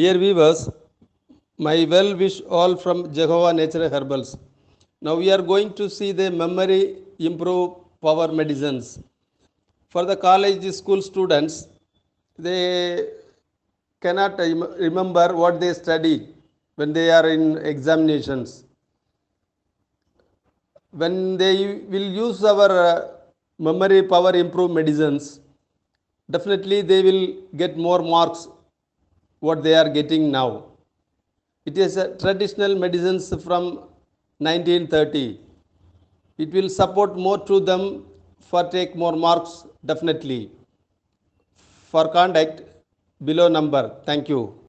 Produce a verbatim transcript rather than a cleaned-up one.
Dear viewers, my well wish all from Jehovah Nature Herbals. Now we are going to see the memory improve power medicines. For the college school students, they cannot rem- remember what they studied when they are in examinations. When they will use our uh, memory power improve medicines, definitely they will get more marks what they are getting now. It is a traditional medicines from nineteen thirty. It will support more to them for take more marks definitely. For contact below number. Thank you.